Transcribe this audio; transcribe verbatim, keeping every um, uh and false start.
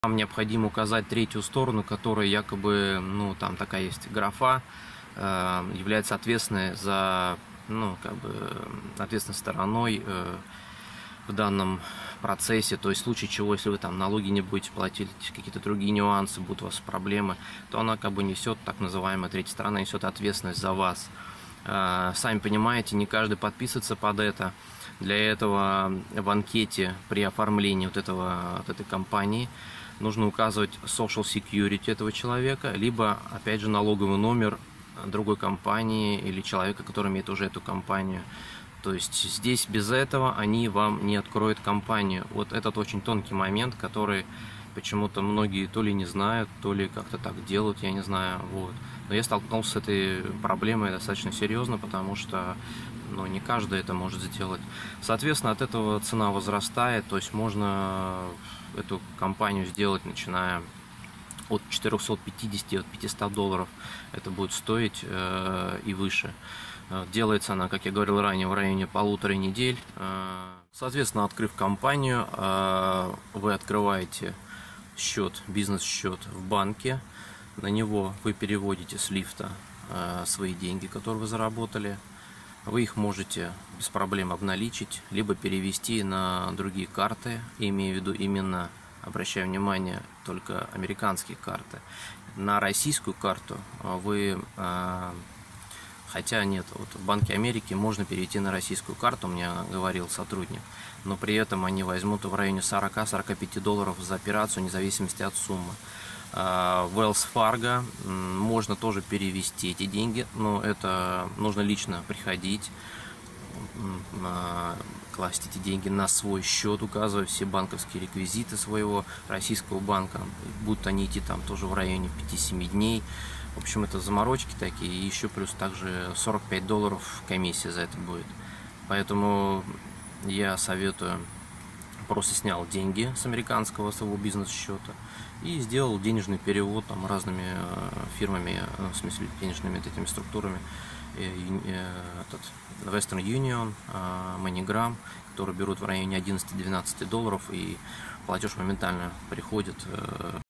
Вам необходимо указать третью сторону, которая якобы, ну, там такая есть графа, э, является ответственной за, ну, как бы, ответственной стороной э, в данном процессе. То есть в случае чего, если вы там налоги не будете платить, какие-то другие нюансы, будут у вас проблемы, то она как бы несет, так называемая третья сторона, несет ответственность за вас. Э, сами понимаете, не каждый подписывается под это. Для этого в анкете при оформлении вот, этого, вот этой компании нужно указывать social security этого человека, либо, опять же, налоговый номер другой компании или человека, который имеет уже эту компанию. То есть здесь без этого они вам не откроют компанию. Вот этот очень тонкий момент, который почему-то многие то ли не знают, то ли как-то так делают, я не знаю. Вот. Но я столкнулся с этой проблемой достаточно серьезно, потому что ну, не каждый это может сделать. Соответственно, от этого цена возрастает, то есть можно эту компанию сделать, начиная от четырёхсот пятидесяти, от пятисот долларов. Это будет стоить э, и выше. Делается она, как я говорил ранее, в районе полутора недель. Соответственно, открыв компанию, вы открываете счет, бизнес-счет в банке. На него вы переводите с лифта свои деньги, которые вы заработали. Вы их можете без проблем обналичить, либо перевести на другие карты, имею в виду именно, обращаю внимание, только американские карты. На российскую карту вы, хотя нет, вот в Банке Америки можно перейти на российскую карту, мне говорил сотрудник, но при этом они возьмут в районе сорока-сорока пяти долларов за операцию, вне зависимости от суммы. В Wells Fargo можно тоже перевести эти деньги, но это нужно лично приходить, класть эти деньги на свой счет, указывая все банковские реквизиты своего российского банка, будут они идти там тоже в районе пяти-семи дней. В общем, это заморочки такие, и еще плюс также сорок пять долларов комиссия за это будет. Поэтому я советую, просто снял деньги с американского своего бизнес-счета и сделал денежный перевод там разными фирмами, в смысле денежными этими структурами, этот Western Union, MoneyGram, которые берут в районе одиннадцати-двенадцати долларов, и платеж моментально приходит.